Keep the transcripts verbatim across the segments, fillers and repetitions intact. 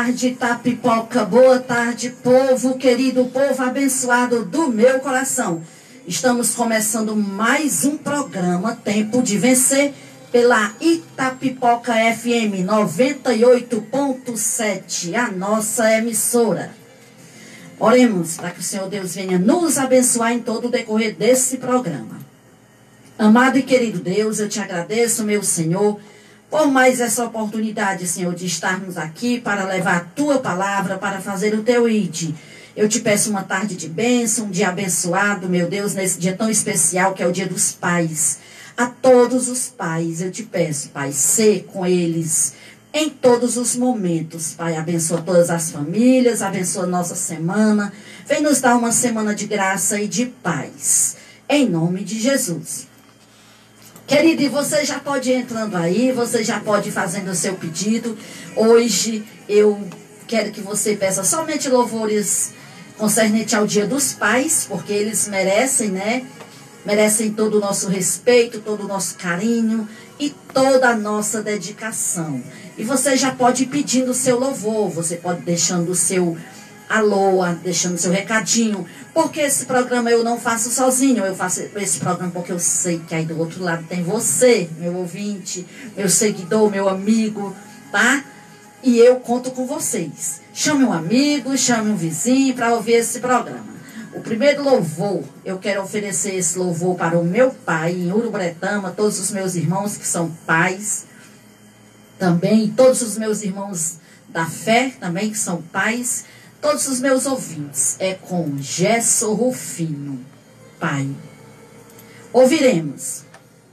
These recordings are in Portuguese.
tarde, Itapipoca. Boa tarde, povo querido, povo abençoado do meu coração. Estamos começando mais um programa Tempo de Vencer pela Itapipoca F M noventa e oito ponto sete, a nossa emissora. Oremos para que o Senhor Deus venha nos abençoar em todo o decorrer desse programa. Amado e querido Deus, eu te agradeço, meu Senhor, por mais essa oportunidade, Senhor, de estarmos aqui para levar a tua palavra, para fazer o teu I D. Eu te peço uma tarde de bênção, um dia abençoado, meu Deus, nesse dia tão especial que é o dia dos pais. A todos os pais, eu te peço, Pai, ser com eles em todos os momentos. Pai, abençoa todas as famílias, abençoa a nossa semana. Vem nos dar uma semana de graça e de paz. Em nome de Jesus. Querido, e você já pode ir entrando aí, você já pode ir fazendo o seu pedido. Hoje eu quero que você peça somente louvores concernente ao Dia dos Pais, porque eles merecem, né? Merecem todo o nosso respeito, todo o nosso carinho e toda a nossa dedicação. E você já pode ir pedindo o seu louvor, você pode ir deixando o seu alô, deixando o seu recadinho, porque esse programa eu não faço sozinho, eu faço esse programa porque eu sei que aí do outro lado tem você, meu ouvinte, meu seguidor, meu amigo, tá? E eu conto com vocês. Chame um amigo, chame um vizinho para ouvir esse programa. O primeiro louvor, eu quero oferecer esse louvor para o meu pai em Urubretama, todos os meus irmãos que são pais, também todos os meus irmãos da fé, também que são pais, todos os meus ouvintes. É com Gesso Rufino, pai. Ouviremos.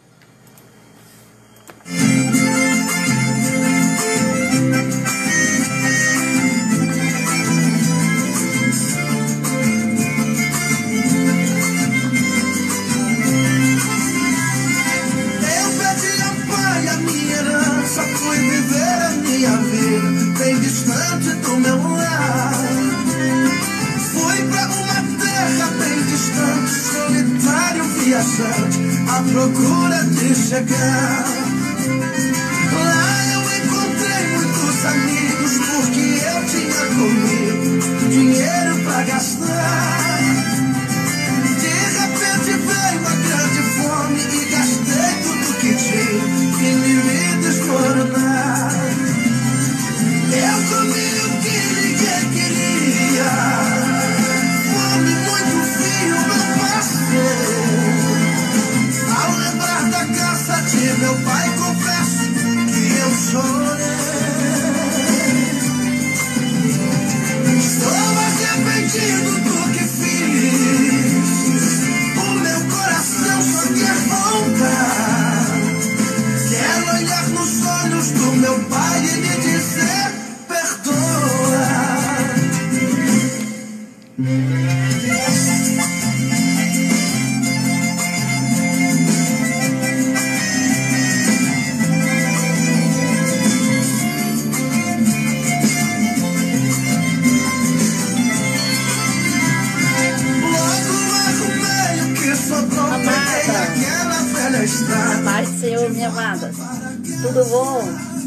Bem distante do meu lar, fui pra uma terra bem distante, solitário viajante, à procura de chegar. Lá eu encontrei muitos amigos, porque eu tinha comigo dinheiro pra gastar. De repente veio uma grande fome e gastei tudo que tinha e me vi desmoronar. Eu comi o que ninguém queria, fome muito frio não passei. Ao lembrar da caça de meu pai, confesso que eu chorei. Estou arrependido do que fiz, o meu coração só quer voltar. Quero olhar nos olhos do meu pai e lhe dizer: Paz, Senhor, minha amada. Tudo bom?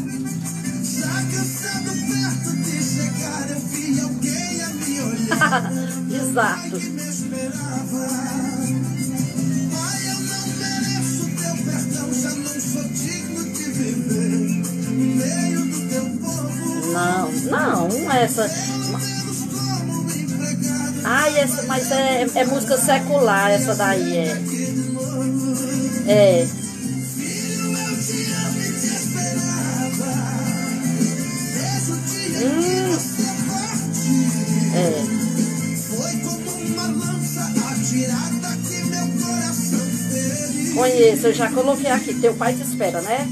Exato. Não, não, essa. Ai, essa, mas é, é música secular, essa daí é. É. Hum. É. Conheço, eu já coloquei aqui. Teu pai te espera, né?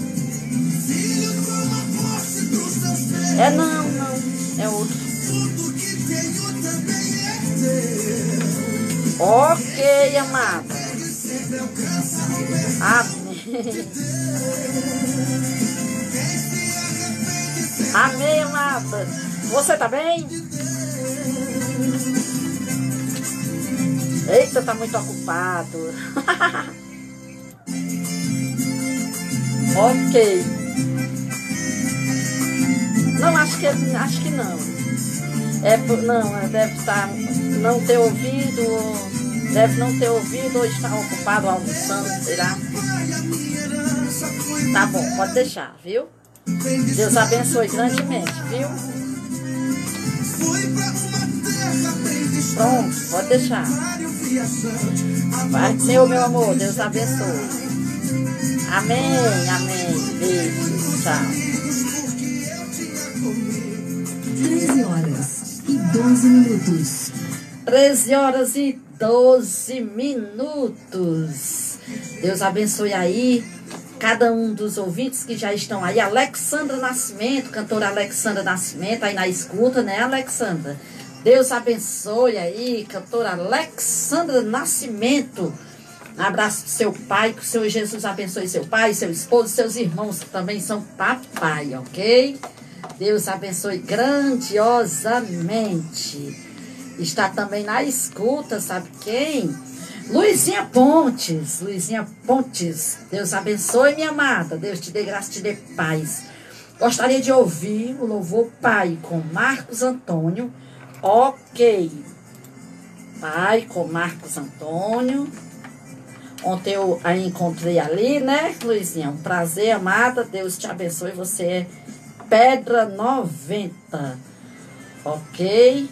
É não, não. É outro. Ok, amada. Amém. Amém, amada. Você tá bem? Eita, tá muito ocupado. Ok. Então acho que, acho que não. É, não, deve estar, não ter ouvido, deve não ter ouvido ou estar ocupado almoçando, será? Tá bom, pode deixar, viu? Deus abençoe grandemente, viu? Pronto, pode deixar. Vai ser o meu amor, Deus abençoe. Amém, amém. Beijo, tchau. treze horas e doze minutos. treze horas e doze minutos. Deus abençoe aí cada um dos ouvintes que já estão aí. Alexandra Nascimento, cantora Alexandra Nascimento, aí na escuta, né, Alexandra? Deus abençoe aí, cantora Alexandra Nascimento. Um abraço pro seu pai, que o Senhor Jesus abençoe seu pai, seu esposo, seus irmãos que também são papai, ok? Deus abençoe grandiosamente. Está também na escuta, sabe quem? Luizinha Pontes. Luizinha Pontes. Deus abençoe, minha amada. Deus te dê graça, te dê paz. Gostaria de ouvir o louvor Pai com Marcos Antônio. Ok. Pai com Marcos Antônio. Ontem eu a encontrei ali, né, Luizinha? Um prazer, amada. Deus te abençoe. Você é Pedra noventa. Ok.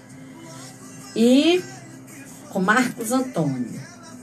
E com Marcos Antônio.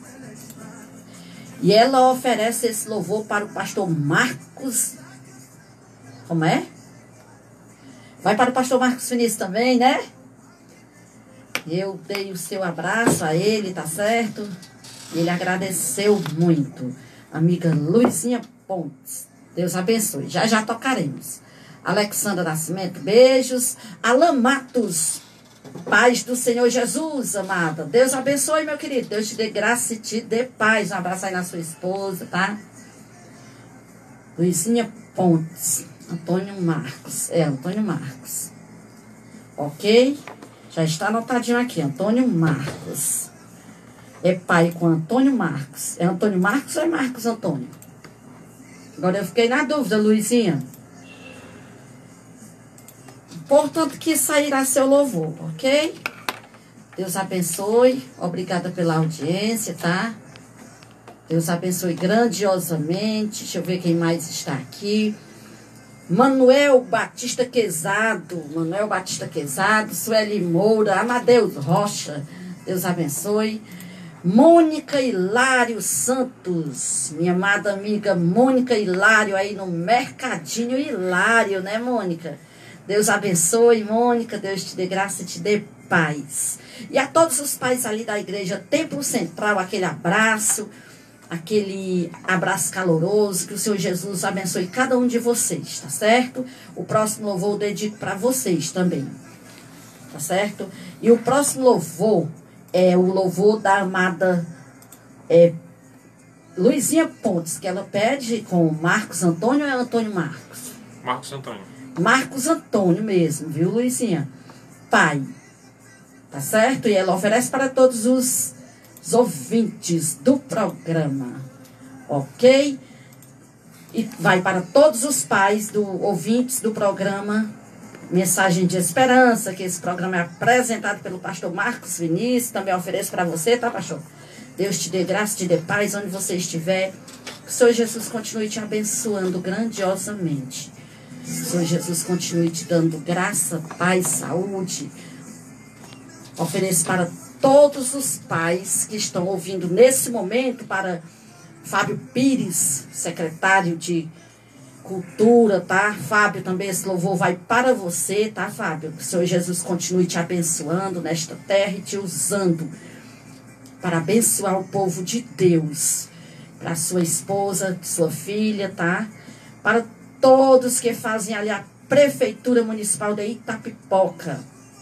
E ela oferece esse louvor para o pastor Marcos. Como é? Vai para o pastor Marcos Vinícius também, né? Eu dei o seu abraço a ele, tá certo? Ele agradeceu muito. Amiga Luizinha Pontes. Deus abençoe. Já já tocaremos. Alexandra Nascimento, beijos. Alan Matos, paz do Senhor Jesus, amada. Deus abençoe, meu querido. Deus te dê graça e te dê paz. Um abraço aí na sua esposa, tá? Luizinha Pontes. Antônio Marcos. É, Antônio Marcos. Ok? Já está anotadinho aqui. Antônio Marcos. É pai com Antônio Marcos. É Antônio Marcos ou é Marcos Antônio? Agora eu fiquei na dúvida, Luizinha. Portanto, que sairá seu louvor, ok? Deus abençoe. Obrigada pela audiência, tá? Deus abençoe grandiosamente. Deixa eu ver quem mais está aqui. Manuel Batista Quezado. Manuel Batista Quezado. Sueli Moura. Amadeus Rocha. Deus abençoe. Mônica Hilário Santos. Minha amada amiga Mônica Hilário aí no Mercadinho Hilário, né, Mônica? Deus abençoe, Mônica. Deus te dê graça e te dê paz. E a todos os pais ali da igreja Templo Central, aquele abraço, aquele abraço caloroso, que o Senhor Jesus abençoe cada um de vocês, tá certo? O próximo louvor eu dedico para vocês também, tá certo? E o próximo louvor é o louvor da amada é, Luizinha Pontes, que ela pede com Marcos Antônio ou é Antônio Marcos? Marcos Antônio. Marcos Antônio mesmo, viu, Luizinha? Pai, tá certo? E ela oferece para todos os, os ouvintes do programa, ok? E vai para todos os pais do ouvintes do programa Mensagem de Esperança, que esse programa é apresentado pelo pastor Marcos Vinícius. Também ofereço para você, tá, pastor? Deus te dê graça, te dê paz onde você estiver. Que o Senhor Jesus continue te abençoando grandiosamente. Que o Senhor Jesus continue te dando graça, paz, saúde. Ofereço para todos os pais que estão ouvindo nesse momento, para Fábio Pires, secretário de Cultura, tá? Fábio, também esse louvor vai para você, tá, Fábio? Que o Senhor Jesus continue te abençoando nesta terra e te usando para abençoar o povo de Deus. Para sua esposa, sua filha, tá? Para todos que fazem ali a Prefeitura Municipal de Itapipoca,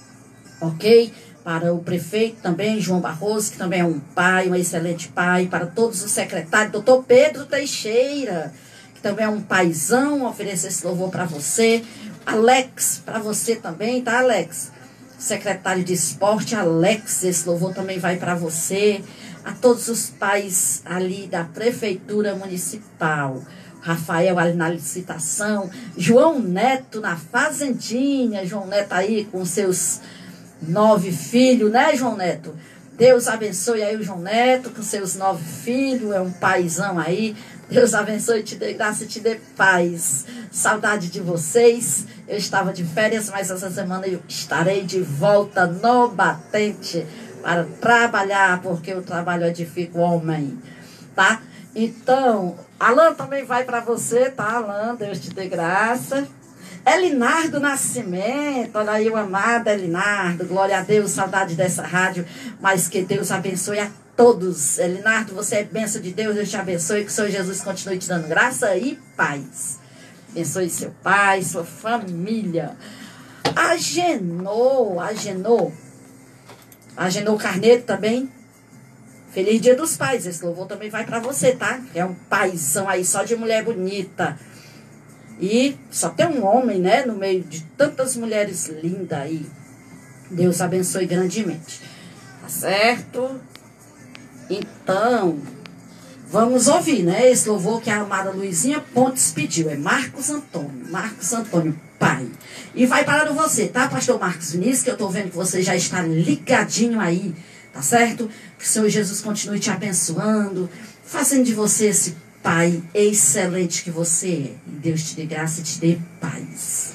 ok? Para o prefeito também, João Barroso, que também é um pai, um excelente pai. Para todos os secretários, doutor Pedro Teixeira, que também é um paizão, ofereço esse louvor para você. Alex, para você também, tá, Alex? Secretário de Esporte, Alex, esse louvor também vai para você. a todos os pais ali da Prefeitura Municipal. Rafael ali na licitação, João Neto na fazendinha, João Neto aí com seus nove filhos, né, João Neto? Deus abençoe aí o João Neto com seus nove filhos, é um paizão aí. Deus abençoe, te dê graça e te dê paz. Saudade de vocês. Eu estava de férias, mas essa semana eu estarei de volta no batente para trabalhar, porque o trabalho edifica o homem, tá? Então, Alan também vai para você, tá, Alan? Deus te dê graça. Elinardo Nascimento, olha aí o amado Elinardo, glória a Deus, saudade dessa rádio, mas que Deus abençoe a todos. Elinardo, você é bênção de Deus, Deus te abençoe, que o Senhor Jesus continue te dando graça e paz. Abençoe seu pai, sua família. Agenô, Agenô, Agenô Carneiro também. Feliz Dia dos Pais, esse louvor também vai para você, tá? É um paizão aí só de mulher bonita. E só tem um homem, né, no meio de tantas mulheres lindas aí. Deus abençoe grandemente. Tá certo? Então, vamos ouvir, né, esse louvor que a amada Luizinha Pontes pediu. É Marcos Antônio. Marcos Antônio, pai. E vai parando você, tá, pastor Marcos Vinícius, que eu tô vendo que você já está ligadinho aí. Tá certo? Que o Senhor Jesus continue te abençoando, fazendo de você esse pai excelente que você é. E Deus te dê graça e te dê paz.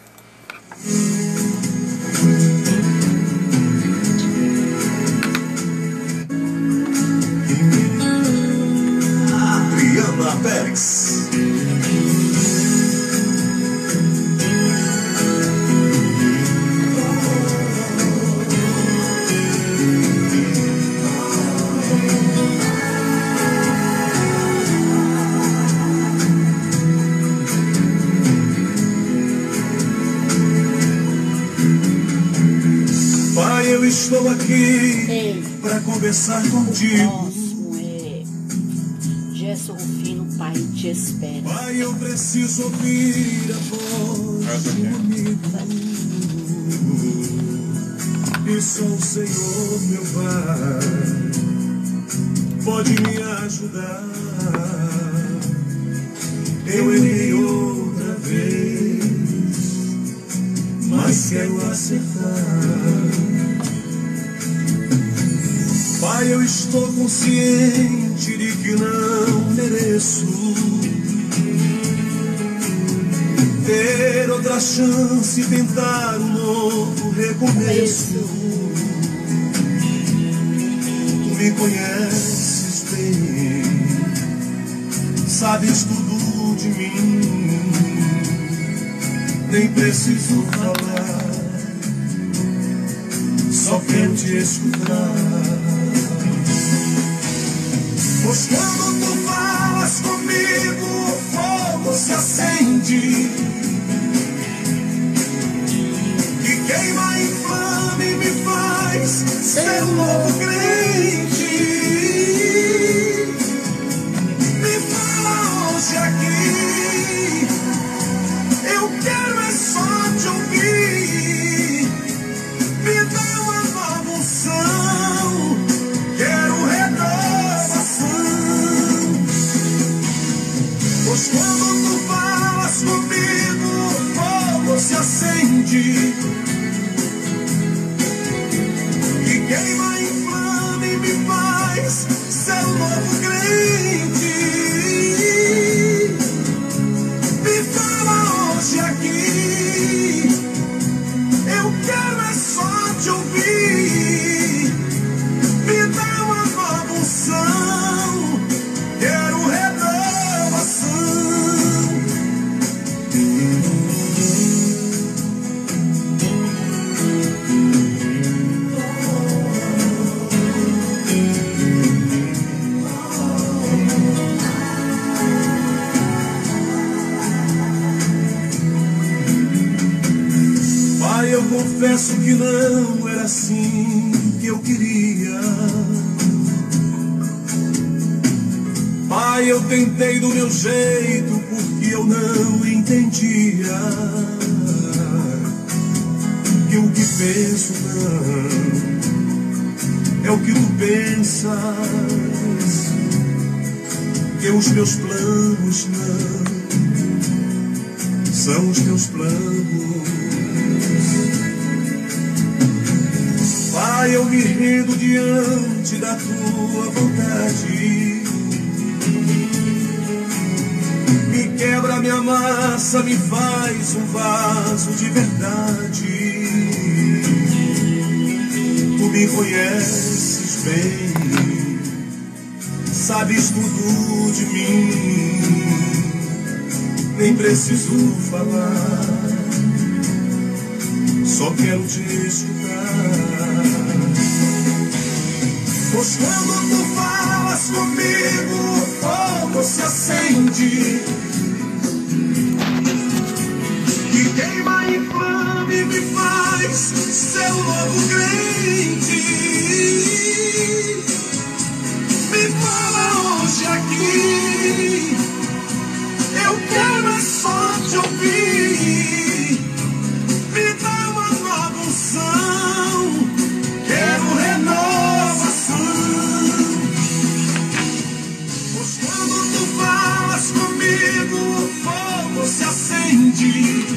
Adriana Pérez. Eu estou aqui para conversar contigo. O próximo é Gerson Rufino, pai, te espera. Pai, eu preciso ouvir a voz do meu amigo. E só o Senhor, meu Pai, pode me ajudar. Eu errei outra vez, mas quero acertar. Pai, eu estou consciente de que não mereço ter outra chance e tentar um novo recomeço. Tu me conheces bem, sabes tudo de mim, nem preciso falar, só quero te escutar. Pois quando tu falas comigo, o fogo se acende, que queima, inflama e me faz ser um novo crente. Me fala hoje aqui, eu quero é só te ouvir. Me dá uma nova unção, quero renovação. Pois quando tu falas comigo, o fogo se acende, que queima, inflama e me faz ser um novo crente. Me fala hoje aqui, eu quero é só te ouvir. Me dá uma nova unção, quero renovação. Pai, eu confesso que não era assim que eu queria. Pai, eu tentei do meu jeito porque eu não entendia que o que penso não é o que tu pensas, que os meus planos não são os teus planos. Pai, eu me rendo diante da tua vontade. Me quebra, me amassa, me faz um vaso de verdade. Tu me conheces bem, sabes tudo de mim, nem preciso falar, só quero te escutar. Pois quando tu falas comigo, o fogo se acende e queima, inflama e me faz seu novo crente. Me fala hoje aqui, eu quero é só te ouvir. Me dá uma nova unção, quero renovação. Pois quando tu falas comigo, o fogo se acende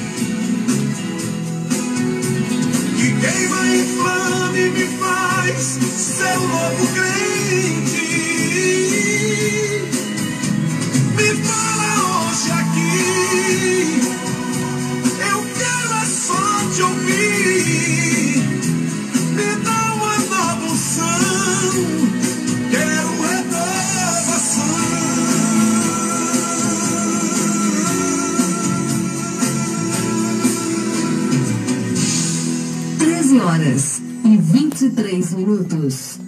e queima, inflama e me faz seu novo crente. Me fala hoje aqui, eu quero é só te ouvir. Me dá uma nova unção, quero renovação. treze horas e vinte e três minutos.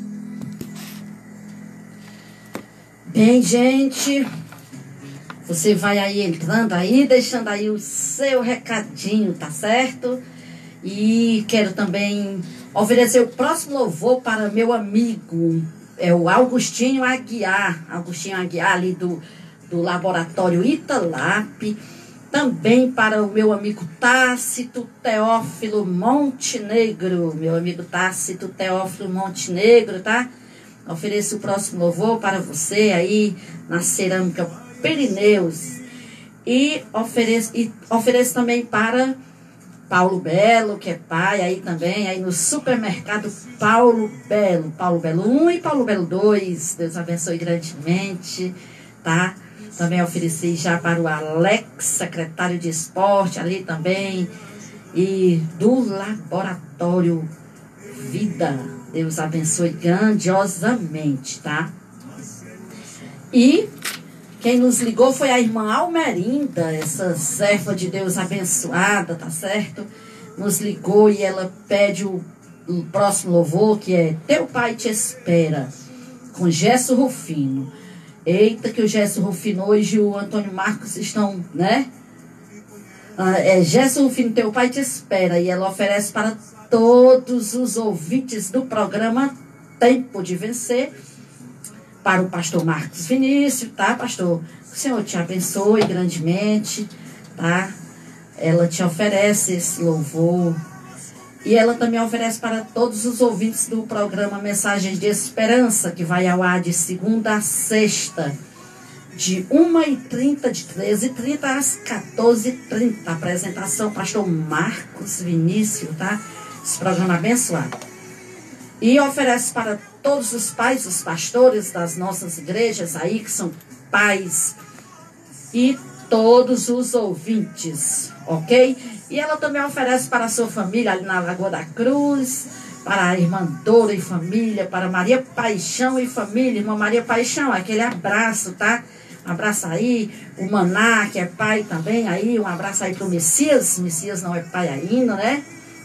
Bem, gente, você vai aí entrando aí, deixando aí o seu recadinho, tá certo? E quero também oferecer o próximo louvor para meu amigo, é o Augustinho Aguiar, Augustinho Aguiar ali do, do Laboratório Italap. Também para o meu amigo Tácito Teófilo Montenegro, meu amigo Tácito Teófilo Montenegro, tá? Ofereço o próximo louvor para você aí na Cerâmica Pirineus. E ofereço, e ofereço também para Paulo Belo, que é pai aí também, aí no supermercado Paulo Belo. Paulo Belo um e Paulo Belo dois. Deus abençoe grandemente, tá? Também ofereci já para o Alex, secretário de esporte ali também. E do Laboratório Vida. Deus abençoe grandiosamente, tá? E quem nos ligou foi a irmã Almerinda, essa serva de Deus abençoada, tá certo? Nos ligou e ela pede o, o próximo louvor, que é Teu Pai Te Espera, com Gesso Rufino. Eita, que o Gesso Rufino hoje e o Antônio Marcos estão, né? Ah, é Gesso Rufino, Teu Pai Te Espera. E ela oferece para todos os ouvintes do programa Tempo de Vencer, para o pastor Marcos Vinícius, tá, pastor? O Senhor te abençoe grandemente, tá? Ela te oferece esse louvor. E ela também oferece para todos os ouvintes do programa Mensagens de Esperança, que vai ao ar de segunda a sexta, de uma e trinta, de treze e trinta às quatorze e trinta. Apresentação, pastor Marcos Vinícius, tá? Esse programa abençoado. E oferece para todos os pais, os pastores das nossas igrejas aí, que são pais, e todos os ouvintes, ok? E ela também oferece para a sua família ali na Lagoa da Cruz, para a irmã Dora e família, para Maria Paixão e família. Irmã Maria Paixão, aquele abraço, tá? Um abraço aí, o Maná, que é pai também aí, um abraço aí para o Messias. Messias não é pai ainda, né?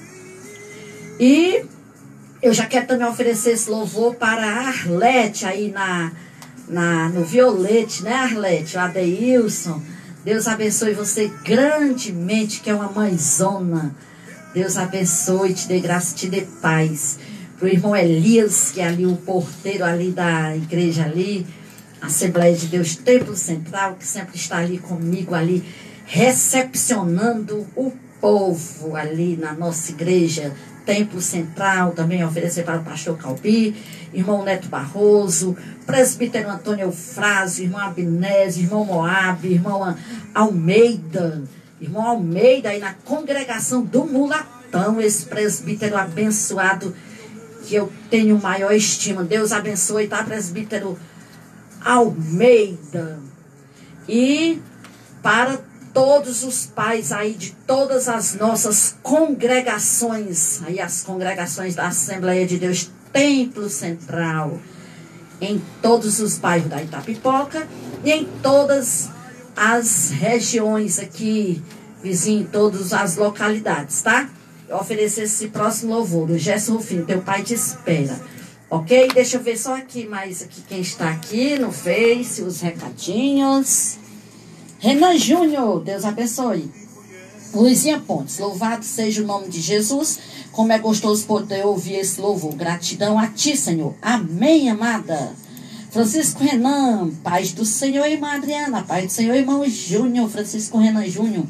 E eu já quero também oferecer esse louvor para a Arlete aí na, na, no Violete, né, Arlete? O Adeilson. Deus abençoe você grandemente, que é uma mãezona. Deus abençoe, te dê graça, te dê paz. Para o irmão Elias, que é ali o porteiro ali da igreja ali, Assembleia de Deus Templo Central, que sempre está ali comigo ali, recepcionando o povo ali na nossa igreja Templo Central, também oferecer para o pastor Calbi, irmão Neto Barroso, presbítero Antônio Eufrásio, irmão Abinésio, irmão Moab, irmão Almeida, irmão Almeida aí na congregação do Mulatão, esse presbítero abençoado que eu tenho maior estima. Deus abençoe, tá, presbítero Almeida. E para todos os pais aí de todas as nossas congregações, aí as congregações da Assembleia de Deus Templo Central, em todos os bairros da Itapipoca e em todas as regiões aqui, vizinho, em todas as localidades, tá? Eu oferecer esse próximo louvor, o Gerson Rufino, teu pai te espera, ok? Deixa eu ver só aqui mais aqui quem está aqui no Face, os recadinhos. Renan Júnior, Deus abençoe. Luizinha Pontes, louvado seja o nome de Jesus. Como é gostoso poder ouvir esse louvor. Gratidão a ti, Senhor. Amém, amada. Francisco Renan, paz do Senhor, irmã Adriana. Paz do Senhor, irmão Júnior. Francisco Renan Júnior.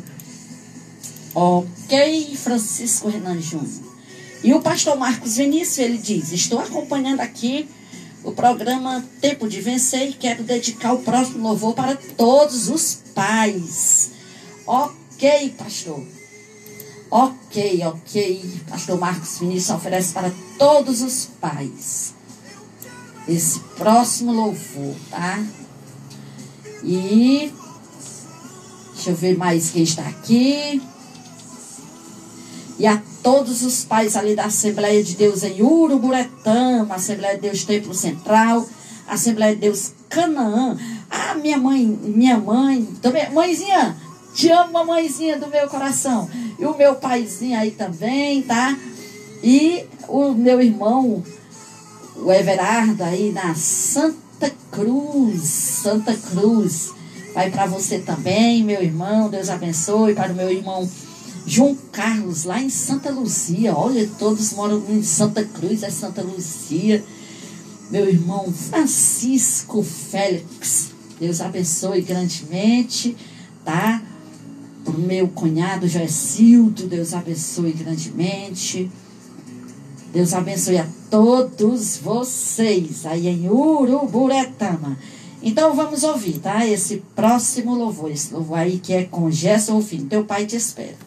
Ok, Francisco Renan Júnior. E o pastor Marcos Vinícius, ele diz: estou acompanhando aqui o programa Tempo de Vencer e quero dedicar o próximo louvor para todos os pais. Ok, pastor. Ok, ok. Pastor Marcos Vinícius oferece para todos os pais esse próximo louvor, tá? E deixa eu ver mais quem está aqui. E a todos os pais ali da Assembleia de Deus em Uruburetama, Assembleia de Deus Templo Central, Assembleia de Deus Canaã. Ah, minha mãe, minha mãe, também, mãezinha, te amo, mamãezinha do meu coração. E o meu paizinho aí também, tá? E o meu irmão, o Everardo aí na Santa Cruz, Santa Cruz. Vai para você também, meu irmão, Deus abençoe. Para o meu irmão João Carlos, lá em Santa Luzia. Olha, todos moram em Santa Cruz, é Santa Luzia. Meu irmão Francisco Félix, Deus abençoe grandemente, tá? O meu cunhado Joecildo, Deus abençoe grandemente. Deus abençoe a todos vocês aí em Uruburetama. Então vamos ouvir, tá? Esse próximo louvor, esse louvor aí que é com Gerson Rufino, teu pai te espera.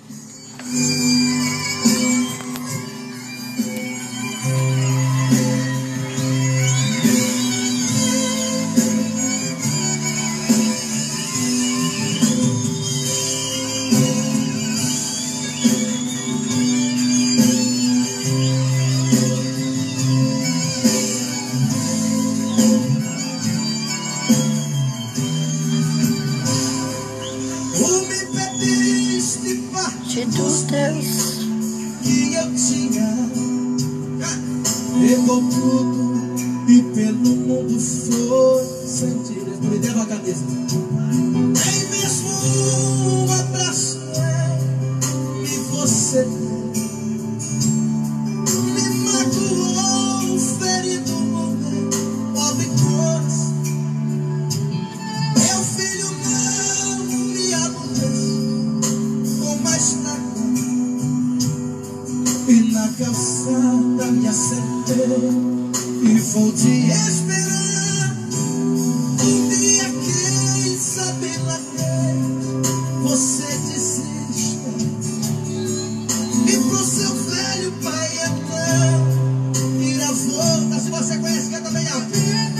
Que eu tinha, pegou tudo e pelo mundo foi sentir. Me deram a cabeça. Nem mesmo um abraço e você me magoou, ferido no meu pobre coração. Meu filho não me aborrece com mais nada. E na calçada me acertei e vou te esperar. Um dia quem sabe lá dentro você desista e pro seu velho pai então ir à volta. Se você conhece, canta bem alto.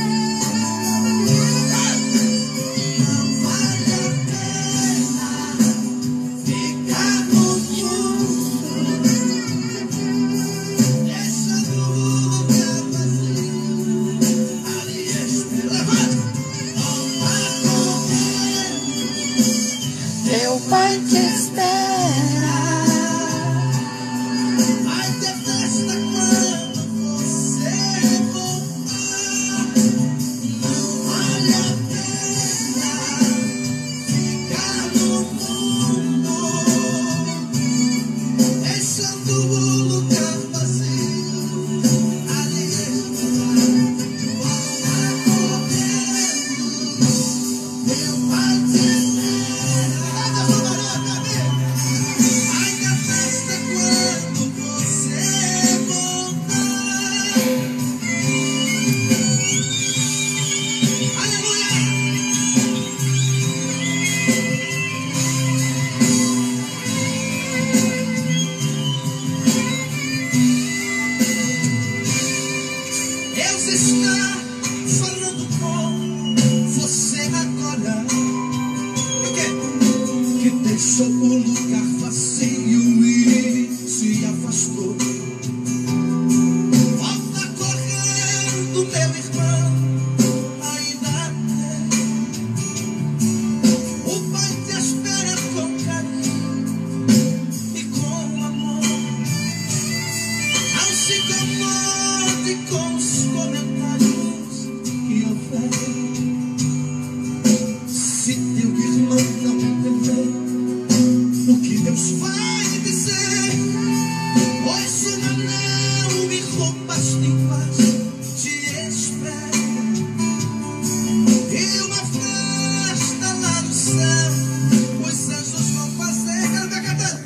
Não vale a pena ficar no mundo. Teu pai te espera. Vai ter festa quando você voltar. Não vale a pena ficar no mundo, deixando o lugar vazio. Ali esperar, volta correndo. Teu pai te espera. deixou o lugar vazio e se afastou. Volta correndo, meu irmão, ainda tem. O Pai te espera com carinho e com amor. Não se incomode com os comentários que oferem. Se teu irmão não entender o que Deus vai dizer, pois uma não e roupas limpas te espera, e uma festa lá no céu os anjos vão fazer. Quero ver cantando.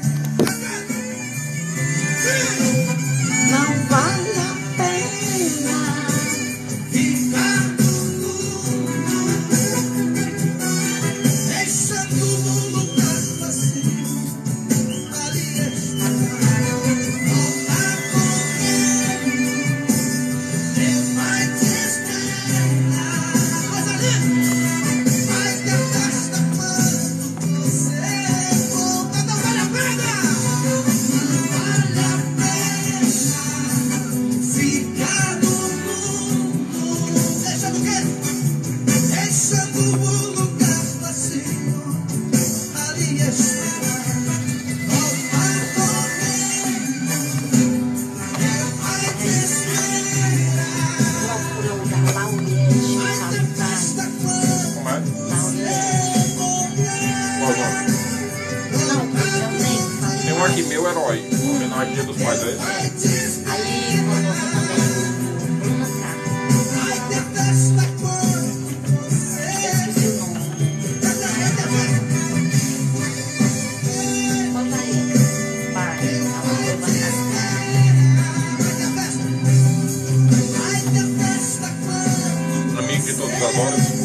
Não vale a pena Ficar no mundo, deixando o lugar vazio, ali estará. Volta correndo, Deus vai te esperar. Coisa linda! Vai ter festa quando você volta. Não vale a pena! Não vale a pena ficar no mundo, deixando o quê? Deixando o lugar vazio, ali estará. Volta correndo, Deus vai te esperar. procura um lugar lá onde Vai é ter festa quando Como é? você morrer. Qual o nome? Não, eu nem falei. Tem um aqui, Meu Herói. Homenagem Dia dos Pais, é esse? Vai te esperar. Aí colocou também o Bruna Carlos. Vai ter festa quando você Esqueci o nome. Bota aí. Pai, ela foi bacana. Amigo de todas as horas.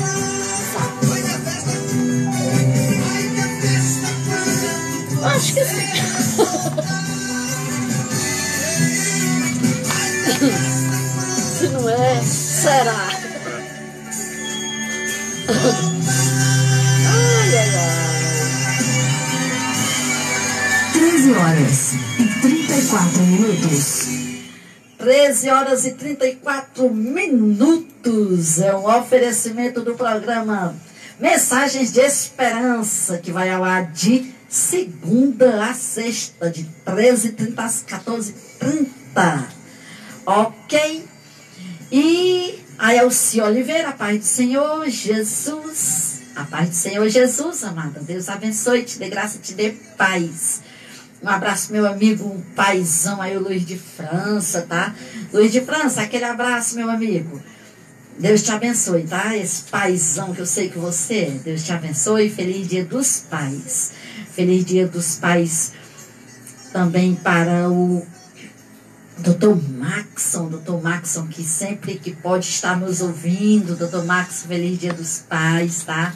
Acho que sim. Se não é, será? Ai, ai, ai. treze horas e trinta e quatro minutos. treze horas e trinta e quatro minutos. É um oferecimento do programa Mensagens de Esperança, que vai ao ar de segunda a sexta, de treze e trinta às quatorze e trinta. Ok? E a Elci Oliveira, a paz do Senhor Jesus. A paz do Senhor Jesus, amada. Deus abençoe, te dê graça, te dê paz. Um abraço, meu amigo, um paizão aí, o Luiz de França, tá? Luiz de França, aquele abraço, meu amigo. Deus te abençoe, tá? Esse paizão que eu sei que você é. Deus te abençoe. Feliz Dia dos Pais. Feliz Dia dos Pais também para o doutor Maxon. doutor Maxon, que sempre que pode estar nos ouvindo. doutor Maxon, feliz Dia dos Pais, tá?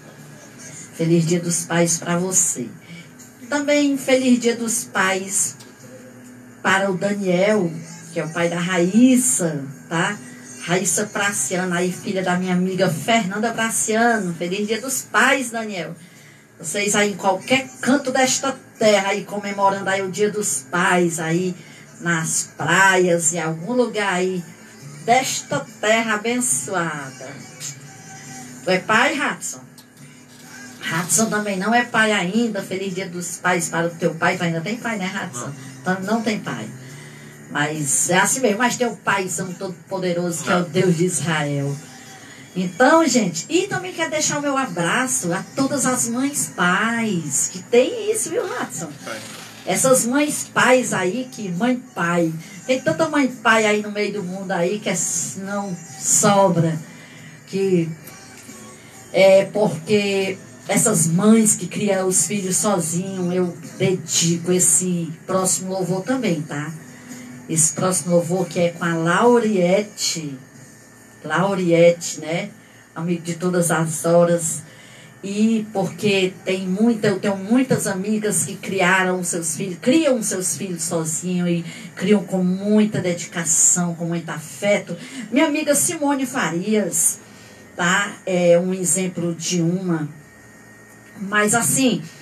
Feliz Dia dos Pais para você. Também feliz Dia dos Pais para o Daniel, que é o pai da Raíssa, tá? Raíssa Praciano, aí filha da minha amiga Fernanda Praciano. Feliz Dia dos Pais, Daniel. Vocês aí em qualquer canto desta terra, aí comemorando aí o Dia dos Pais, aí nas praias, em algum lugar aí desta terra abençoada. Tu é pai, Hudson? Hudson também não é pai ainda. Feliz Dia dos Pais para o teu pai. Tu ainda tem pai, né, Hudson? Então não tem pai. Mas é assim mesmo, mas tem o paizão todo poderoso, que é o Deus de Israel. Então, gente, e também quero deixar o meu abraço a todas as mães pais, que tem isso, viu, Hudson? Essas mães pais aí, que mãe pai, tem tanta mãe pai aí no meio do mundo aí, que é, não sobra, que é porque essas mães que criam os filhos sozinhos, eu dedico esse próximo louvor também, tá? Esse próximo louvor que é com a Lauriette, Lauriette, né? Amigo de todas as horas. E porque tem muita, eu tenho muitas amigas que criaram seus filhos, criam seus filhos sozinhos e criam com muita dedicação, com muito afeto. Minha amiga Simone Farias, tá? É um exemplo de uma. Mas assim,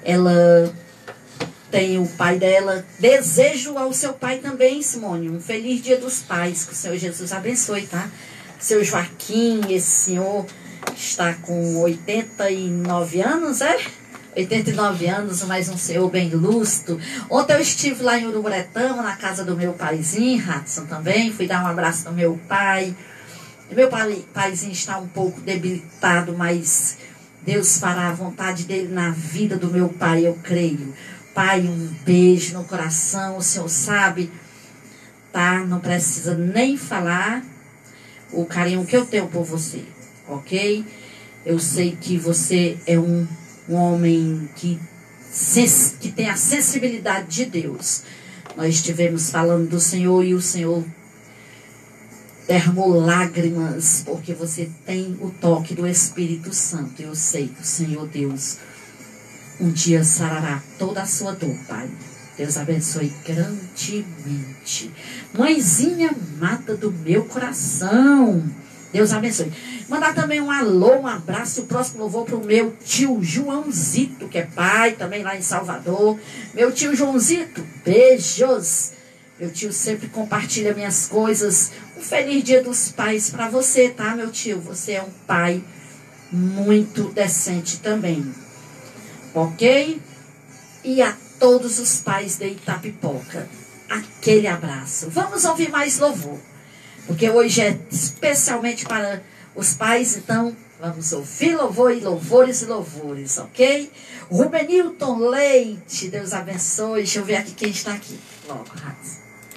Ela tem o pai dela. Desejo ao seu pai também, Simone, um feliz dia dos pais. Que o Senhor Jesus abençoe, tá? Seu Joaquim, esse senhor está com oitenta e nove anos, é? oitenta e nove anos, mais um senhor bem lustro. Ontem eu estive lá em Uruburetama, na casa do meu paizinho, Hudson também. Fui dar um abraço no meu pai. Meu pai, paizinho está um pouco debilitado, mas Deus fará a vontade dele na vida do meu pai, eu creio. Pai, um beijo no coração, o Senhor sabe, tá? Não precisa nem falar o carinho que eu tenho por você, ok? Eu sei que você é um, um homem que, sens, que tem a sensibilidade de Deus. Nós estivemos falando do Senhor e o Senhor derramou lágrimas, porque você tem o toque do Espírito Santo. Eu sei que o Senhor Deus um dia sarará toda a sua dor, Pai. Deus abençoe grandemente. Mãezinha amada do meu coração, Deus abençoe. Mandar também um alô, um abraço, o próximo louvor para o meu tio Joãozito, que é pai também lá em Salvador. Meu tio Joãozito, beijos. Meu tio sempre compartilha minhas coisas. Um feliz dia dos pais para você, tá, meu tio? Você é um pai muito decente também. Ok? E a todos os pais de Itapipoca, aquele abraço. Vamos ouvir mais louvor, porque hoje é especialmente para os pais, então vamos ouvir louvor e louvores e louvores, ok? Rubenilton Leite, Deus abençoe. Deixa eu ver aqui quem está aqui. Logo, Raça.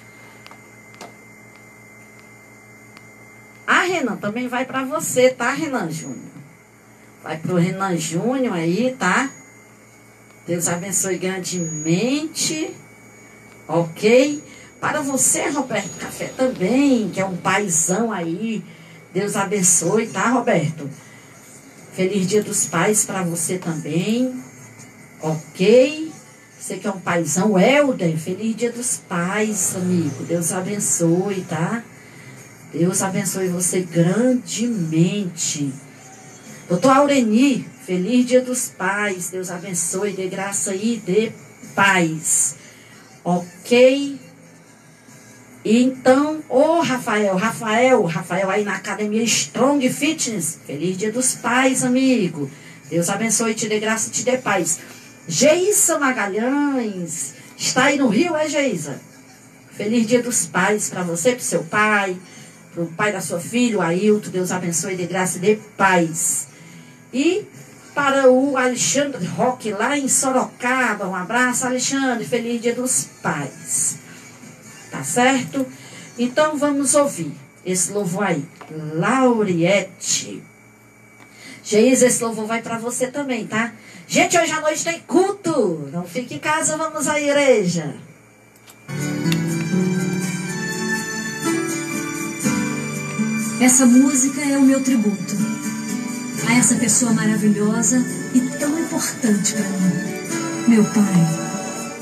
Ah, Renan, também vai para você, tá, Renan Júnior? Vai pro Renan Júnior aí, tá? Deus abençoe grandemente, ok? Para você, Roberto Café, também, que é um paizão aí, Deus abençoe, tá, Roberto? Feliz dia dos pais para você também, ok? Você que é um paizão, Helder, feliz dia dos pais, amigo, Deus abençoe, tá? Deus abençoe você grandemente. Doutor Aureni, feliz dia dos pais. Deus abençoe, dê graça e dê paz. Ok? Então, ô oh, Rafael, Rafael, Rafael aí na Academia Strong Fitness. Feliz dia dos pais, amigo. Deus abençoe, te dê graça e te dê paz. Geisa Magalhães, está aí no Rio, é Geisa? Feliz dia dos pais para você, para o seu pai, para o pai da sua filha, o Ailton. Deus abençoe, dê graça e dê paz. E para o Alexandre Roque, lá em Sorocaba. Um abraço, Alexandre. Feliz dia dos pais. Tá certo? Então vamos ouvir esse louvor aí. Lauriette. Geisa, esse louvor vai para você também, tá? Gente, hoje à noite tem culto. Não fique em casa, vamos à igreja. Essa música é o meu tributo a essa pessoa maravilhosa e tão importante para mim, meu pai.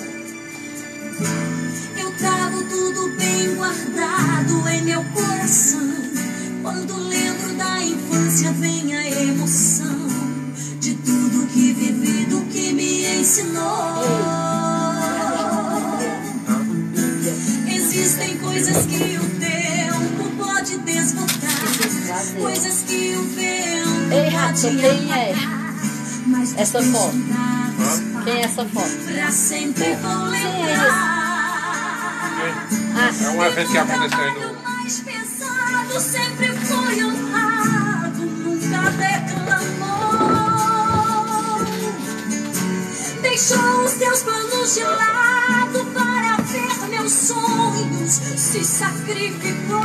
Eu trago tudo bem guardado em meu coração. Quando lembro da infância vem a emoção de tudo que vivi, do que me ensinou. Existem coisas que o tempo pode desbotar, coisas que o vento Ei, Rato, quem é mas essa foto? Quem é essa foto? pra sempre vou Quem é lembrar. esse? É um evento que aconteceu aí O no... mais pesado sempre foi honrado, nunca declamou. Deixou os seus planos de lado para ver meus sonhos, se sacrificou.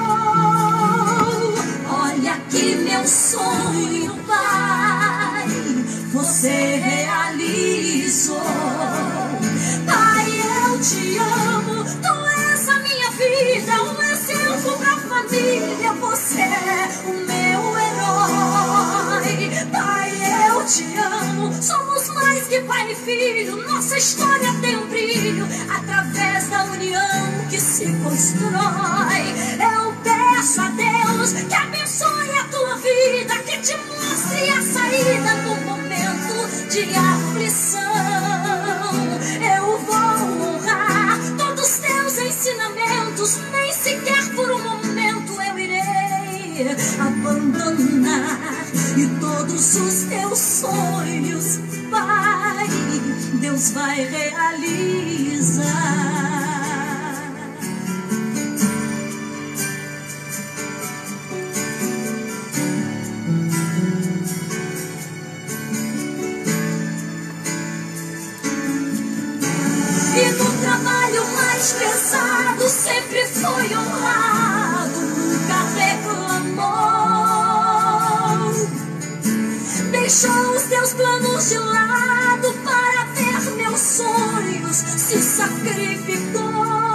Olha aqui meu sonho, Pai, você realizou. Pai, eu te amo, tu és a minha vida, um exemplo pra família, você é o meu herói. Pai, eu te amo, somos mais que pai e filho, nossa história tem um brilho, através da união que se constrói. Eu peço a Deus que abençoe a tua vida, que te mostre a saída no momento de aflição. todos os teus sonhos, Pai, Deus vai realizar. E no trabalho mais pesado sempre foi honrado, nunca reclamou. Deixou os teus planos de lado para ver meus sonhos, se sacrificou.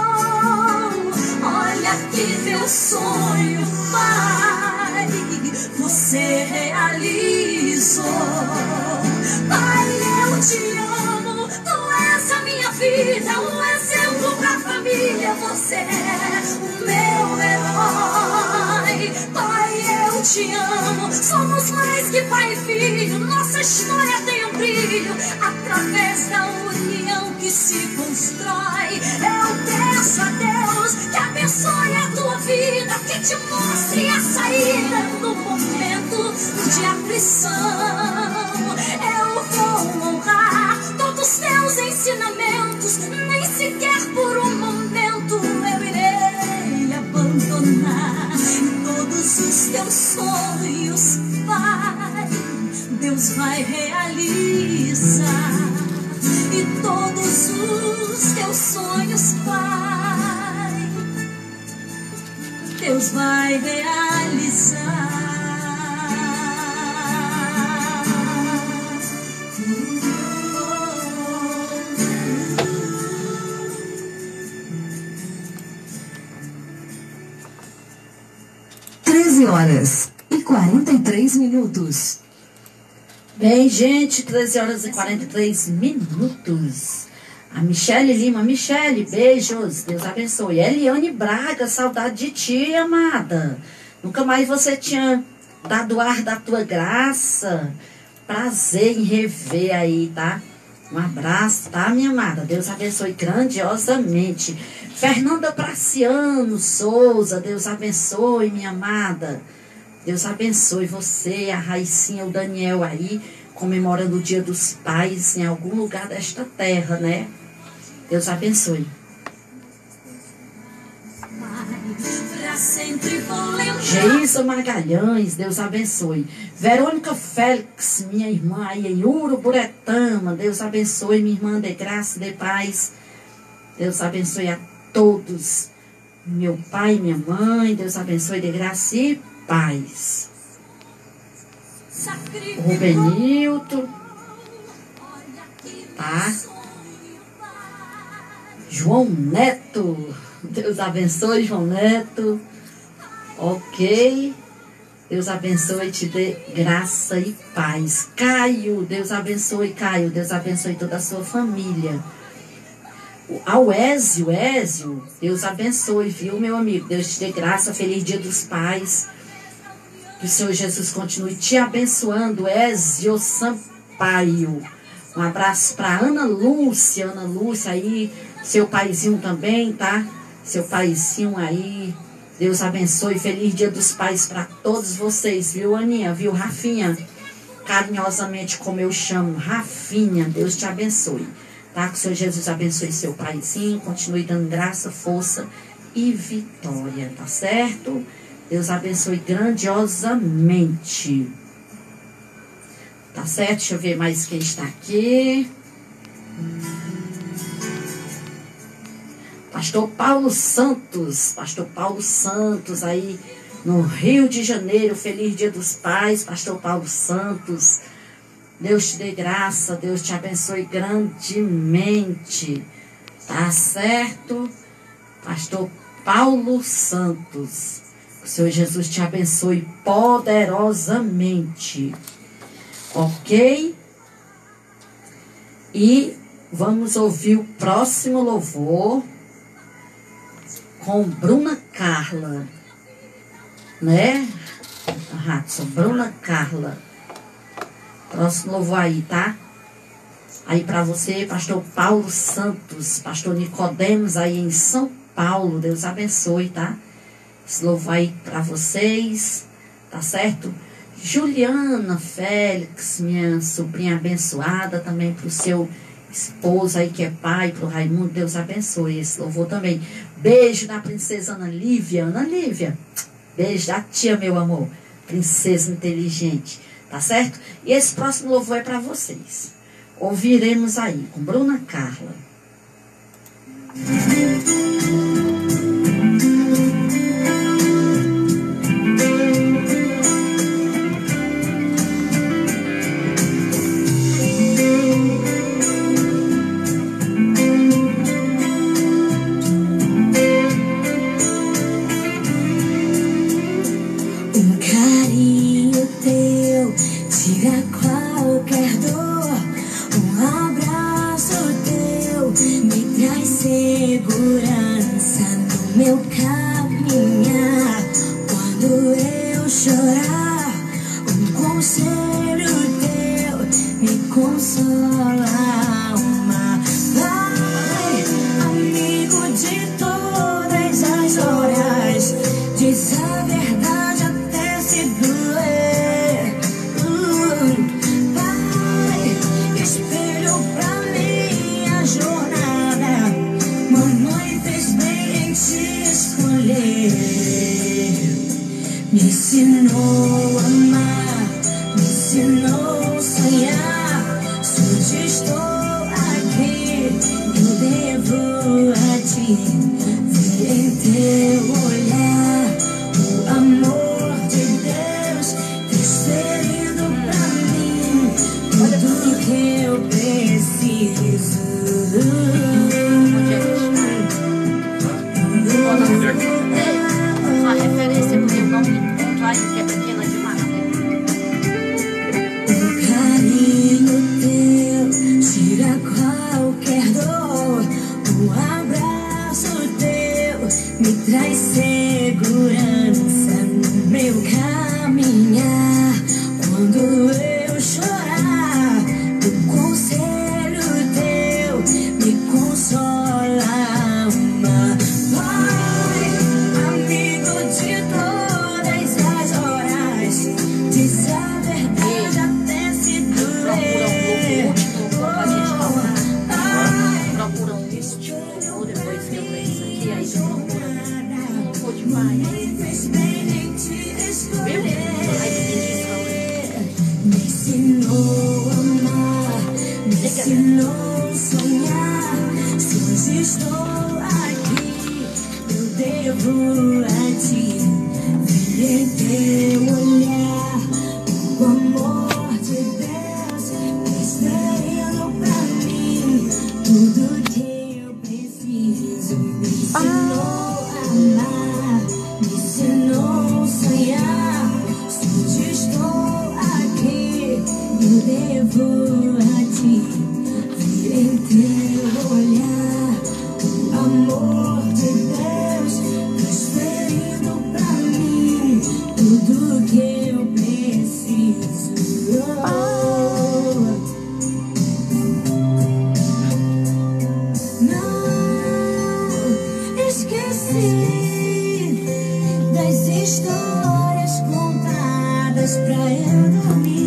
Olha aqui teu sonho, Pai, você realizou. Pai, eu te amo, tu és a minha vida, um exemplo pra família. Você é o meu herói. Pai, eu te amo, somos mais que pai e filho. Nossa história tem um brilho através da união que se constrói. Eu peço a Deus que abençoe a tua vida, que te mostre a saída no momento de aflição. Eu vou honrar todos os teus ensinamentos, nem sequer por um momento eu irei abandonar. Todos os teus sonhos, Pai, Deus vai realizar. E todos os teus sonhos, Pai, Deus vai realizar. treze horas e quarenta e três minutos. Bem, gente, treze horas e quarenta e três minutos. A Michele Lima, Michele, beijos, Deus abençoe. Eliane Braga, saudade de ti, amada. Nunca mais você tinha dado ar da tua graça. Prazer em rever aí, tá? Um abraço, tá, minha amada? Deus abençoe grandiosamente. Fernanda Praciano Souza, Deus abençoe, minha amada. Deus abençoe você, a Raicinha, o Daniel aí, comemorando o Dia dos Pais em algum lugar desta terra, né? Deus abençoe. Geisa Magalhães, Deus abençoe. Verônica Félix, minha irmã aí em Uruburetama, Deus abençoe, minha irmã, de graça, de paz. Deus abençoe a todos. Meu pai e minha mãe, Deus abençoe, de graça e paz. Rubenilton, tá? João Neto, Deus abençoe, João Neto. Ok. Deus abençoe, te dê graça e paz. Caio, Deus abençoe, Caio. Deus abençoe toda a sua família. Ao Ézio, Ézio, Deus abençoe, viu, meu amigo? Deus te dê graça, feliz Dia dos Pais. Que o Senhor Jesus continue te abençoando, Ézio Sampaio. Um abraço para Ana Lúcia, Ana Lúcia aí, seu paizinho também, tá? Seu paizinho aí, Deus abençoe, feliz Dia dos Pais para todos vocês, viu, Aninha, viu, Rafinha? Carinhosamente como eu chamo, Rafinha, Deus te abençoe. Tá? Que o Senhor Jesus abençoe seu paizinho, continue dando graça, força e vitória, tá certo? Deus abençoe grandiosamente. Tá certo? Deixa eu ver mais quem está aqui. Pastor Paulo Santos, Pastor Paulo Santos aí no Rio de Janeiro, feliz Dia dos Pais, Pastor Paulo Santos. Deus te dê graça, Deus te abençoe grandemente. Tá certo? Pastor Paulo Santos. O Senhor Jesus te abençoe poderosamente. Ok? E vamos ouvir o próximo louvor com Bruna Carla. Né? Radson, Bruna Carla. Próximo louvor aí, tá? Aí pra você, pastor Paulo Santos, pastor Nicodemos aí em São Paulo, Deus abençoe, tá? Esse louvor aí pra vocês, tá certo? Juliana Félix, minha sobrinha abençoada, também para o seu esposo aí que é pai, para o Raimundo, Deus abençoe esse louvor também. Beijo da princesa Ana Lívia, Ana Lívia, beijo da tia, meu amor, princesa inteligente, tá certo? E esse próximo louvor é para vocês. Ouviremos aí com Bruna Carla.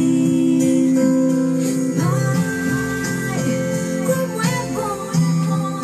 Como é bom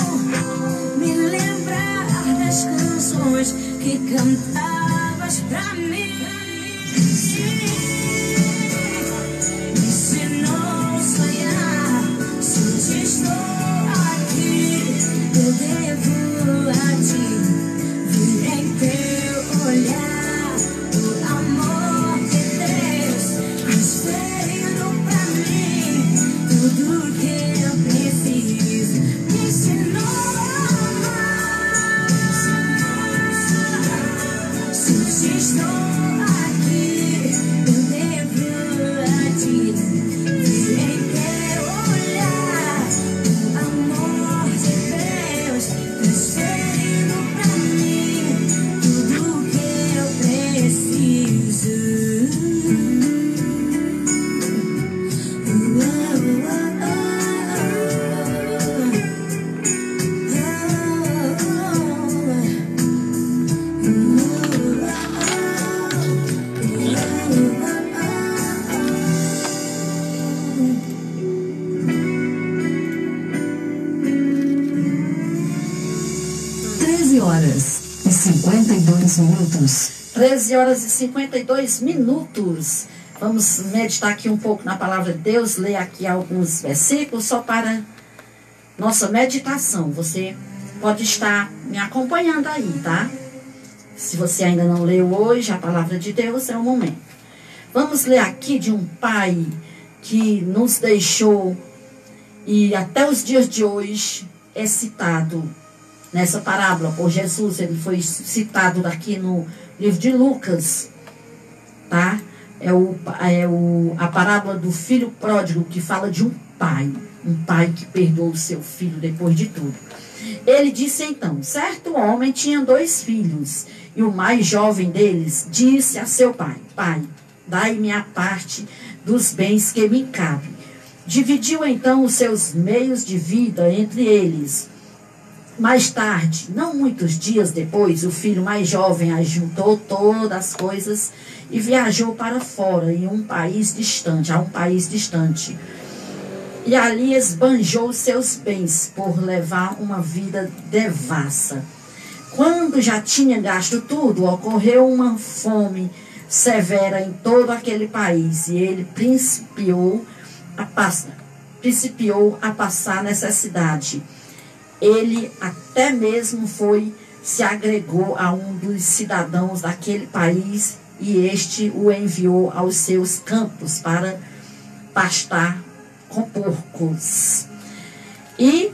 treze horas e cinquenta e dois minutos. treze horas e cinquenta e dois minutos. Vamos meditar aqui um pouco na palavra de Deus, ler aqui alguns versículos só para nossa meditação. Você pode estar me acompanhando aí, tá? Se você ainda não leu hoje a palavra de Deus, é o momento. Vamos ler aqui de um pai que nos deixou e até os dias de hoje é citado nessa parábola por Jesus. Ele foi citado daqui no livro de Lucas, tá? É, o, é o, a parábola do filho pródigo, que fala de um pai, um pai que perdoou o seu filho depois de tudo. Ele disse então: certo homem tinha dois filhos, e o mais jovem deles disse a seu pai: pai, dai-me a parte dos bens que me cabe. Dividiu então os seus meios de vida entre eles. Mais tarde, não muitos dias depois, o filho mais jovem ajuntou todas as coisas e viajou para fora, em um país distante, a um país distante. E ali esbanjou seus bens por levar uma vida devassa. Quando já tinha gasto tudo, ocorreu uma fome severa em todo aquele país, e ele principiou a passar, principiou a passar necessidade. Ele até mesmo foi, se agregou a um dos cidadãos daquele país, e este o enviou aos seus campos para pastar com porcos. E,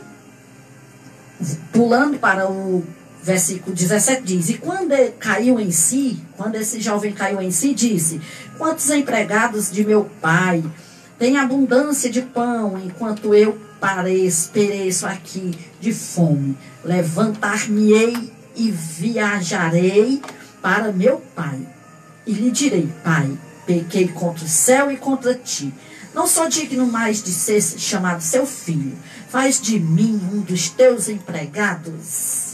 pulando para o versículo dezessete, diz: e quando ele caiu em si, quando esse jovem caiu em si, disse: quantos empregados de meu pai têm abundância de pão, enquanto eu pareço, pereço aqui de fome? Levantar-me-ei e viajarei para meu pai, e lhe direi: pai, pequei contra o céu e contra ti. Não sou digno mais de ser chamado seu filho. Faz de mim um dos teus empregados.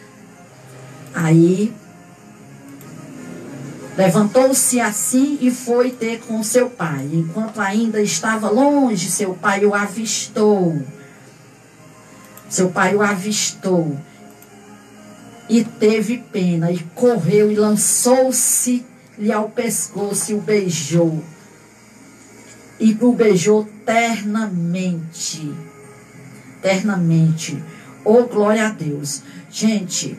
Aí, levantou-se assim e foi ter com seu pai. Enquanto ainda estava longe, seu pai o avistou. Seu pai o avistou e teve pena, e correu e lançou-se-lhe ao pescoço e o beijou. E o beijou ternamente. Ternamente. Oh, glória a Deus. Gente,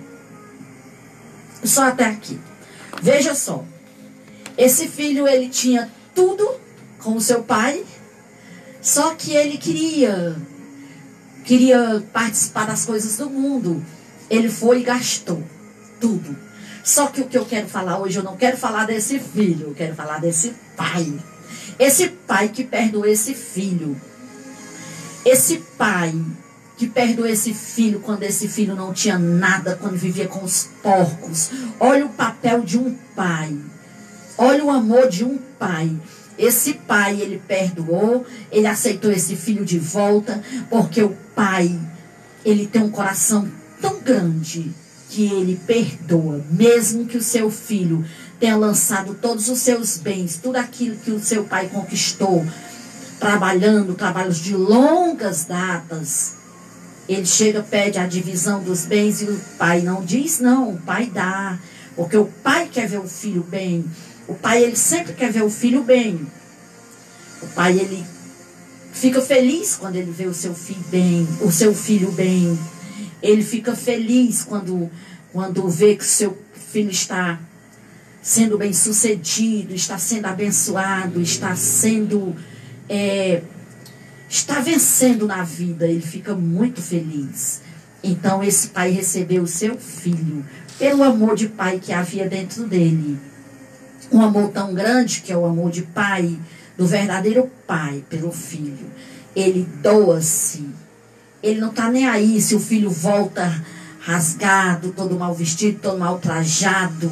só até aqui. Veja só. Esse filho, ele tinha tudo com o seu pai, só que ele queria, queria participar das coisas do mundo. Ele foi e gastou tudo. Só que o que eu quero falar hoje, eu não quero falar desse filho, eu quero falar desse pai. Esse pai que perdoou esse filho. Esse pai que perdoou esse filho quando esse filho não tinha nada, quando vivia com os porcos. Olha o papel de um pai. Olha o amor de um pai. Esse pai, ele perdoou, ele aceitou esse filho de volta, porque o pai, ele tem um coração tão grande que ele perdoa, mesmo que o seu filho tenha lançado todos os seus bens, tudo aquilo que o seu pai conquistou, trabalhando, trabalhos de longas datas. Ele chega, pede a divisão dos bens e o pai não diz não, o pai dá, porque o pai quer ver o filho bem. O pai, ele sempre quer ver o filho bem. O pai, ele fica feliz quando ele vê o seu filho bem, o seu filho bem. Ele fica feliz quando, quando vê que o seu filho está sendo bem sucedido, está sendo abençoado, está sendo, é, está vencendo na vida. Ele fica muito feliz. Então esse pai recebeu o seu filho pelo amor de pai que havia dentro dele. Um amor tão grande que é o amor de pai, do verdadeiro pai pelo filho. Ele doa-se. Ele não está nem aí se o filho volta rasgado, todo mal vestido, todo mal trajado.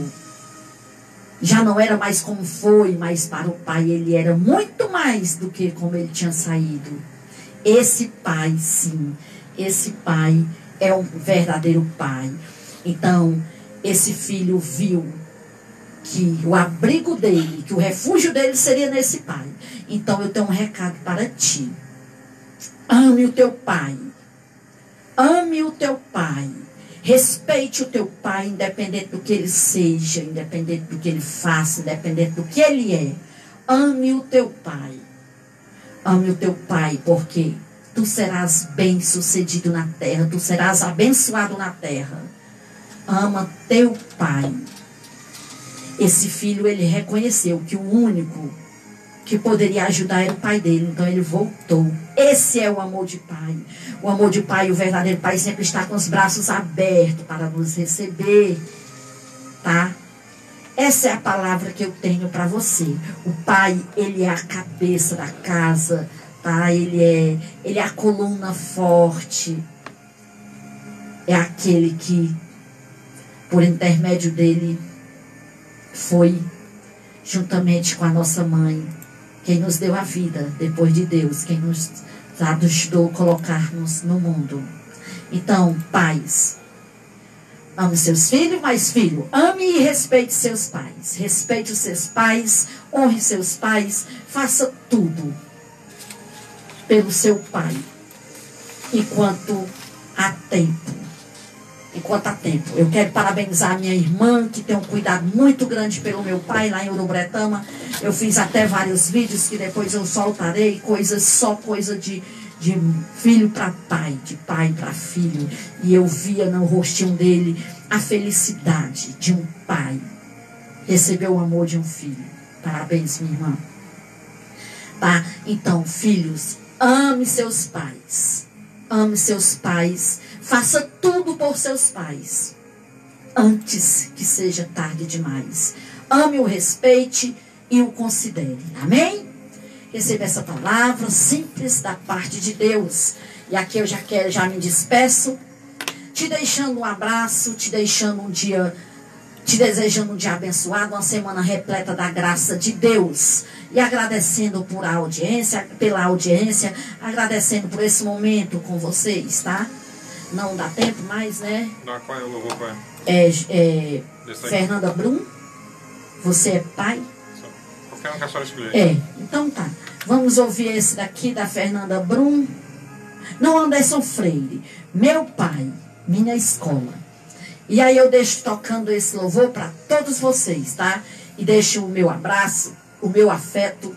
Já não era mais como foi, mas para o pai ele era muito mais do que como ele tinha saído. Esse pai, sim, esse pai é um verdadeiro pai. Então, esse filho viu que o abrigo dele, que o refúgio dele seria nesse pai. Então, eu tenho um recado para ti. Ame o teu pai. Ame o teu pai. Respeite o teu pai, independente do que ele seja, independente do que ele faça, independente do que ele é. Ame o teu pai. Ame o teu pai, porque tu serás bem-sucedido na terra, tu serás abençoado na terra. Ama teu pai. Esse filho, ele reconheceu que o único que poderia ajudar era o pai dele, então ele voltou. Esse é o amor de pai. O amor de pai, o verdadeiro pai, sempre está com os braços abertos para nos receber, tá? Essa é a palavra que eu tenho para você. O pai, ele é a cabeça da casa, tá? Ele é, ele é a coluna forte. É aquele que, por intermédio dele, foi, juntamente com a nossa mãe, quem nos deu a vida depois de Deus, quem nos ajudou a colocar-nos no mundo. Então, pais, ame seus filhos, mas filho, ame e respeite seus pais. Respeite os seus pais, honre seus pais, faça tudo pelo seu pai, enquanto há tempo. Enquanto há tempo. Eu quero parabenizar a minha irmã, que tem um cuidado muito grande pelo meu pai, lá em Urubretama. Eu fiz até vários vídeos que depois eu soltarei, coisas, só coisa de, de filho para pai, de pai para filho. E eu via no rostinho dele a felicidade de um pai. Recebeu o amor de um filho. Parabéns, minha irmã. Tá? Então, filhos, ame seus pais. Ame seus pais. Faça tudo por seus pais, antes que seja tarde demais. Ame, o respeite e o considere. Amém? Receba essa palavra simples da parte de Deus. E aqui eu já quero, já me despeço, te deixando um abraço, te deixando um dia, te desejando um dia abençoado, uma semana repleta da graça de Deus. E agradecendo por a audiência, pela audiência, agradecendo por esse momento com vocês, tá? Não dá tempo mais, né? Dá, qual é o louvor, qual é? É, é Fernanda Brum. Você é pai? Qualquer um que a senhora escolher. É, então tá. Vamos ouvir esse daqui da Fernanda Brum. Não, Anderson Freire. Meu pai, minha escola. E aí eu deixo tocando esse louvor para todos vocês, tá? E deixo o meu abraço, o meu afeto,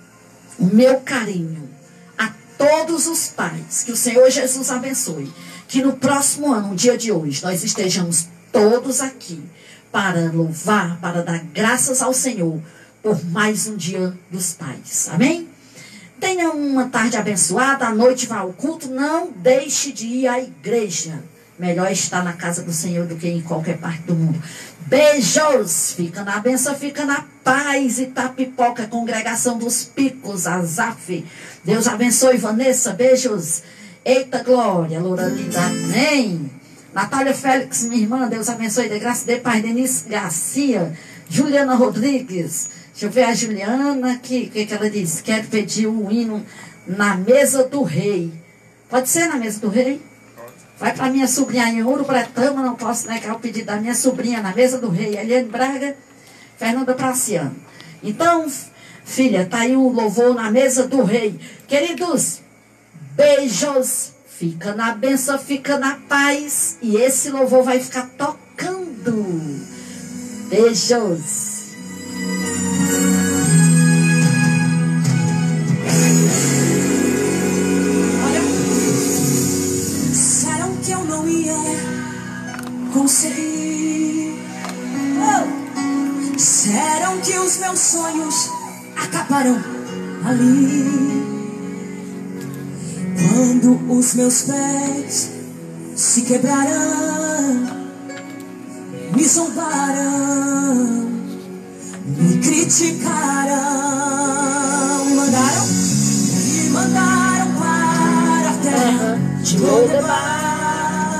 o meu carinho a todos os pais. Que o Senhor Jesus abençoe. Que no próximo ano, no dia de hoje, nós estejamos todos aqui para louvar, para dar graças ao Senhor por mais um dia dos pais. Amém? Tenha uma tarde abençoada, à noite vá ao culto, não deixe de ir à igreja. Melhor estar na casa do Senhor do que em qualquer parte do mundo. Beijos! Fica na benção, fica na paz. Itapipoca, congregação dos Picos, Azaf. Deus abençoe, Vanessa. Beijos. Eita glória, loura linda, amém. Natália Félix, minha irmã, Deus abençoe, de graça, de paz. Denise Garcia, Juliana Rodrigues. Deixa eu ver a Juliana aqui, o que, que ela diz? Quero pedir o hino na mesa do rei. Pode ser na mesa do rei? Vai para minha sobrinha em Urubretama, não posso negar o pedido da minha sobrinha na mesa do rei. Eliane Braga, Fernanda Praciano. Então, filha, tá aí o louvor na mesa do rei. Queridos, beijos, fica na benção, fica na paz. E esse louvor vai ficar tocando. Beijos. Olha, disseram que eu não ia conseguir. Oh. Disseram que os meus sonhos acabaram ali. Quando os meus pés se quebraram, me zombaram, me criticaram, mandaram, me mandaram para a terra de Lodebar,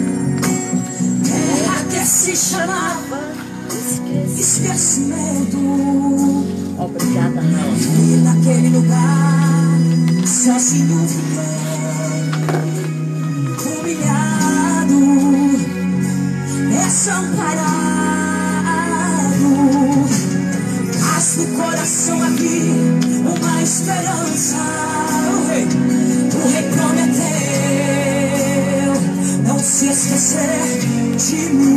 terra que se chamava esquecimento. Obrigada, Raul. E naquele lugar, sozinho fiquei, humilhado, desamparado, mas no coração havia uma esperança. O rei, o rei prometeu não se esquecer último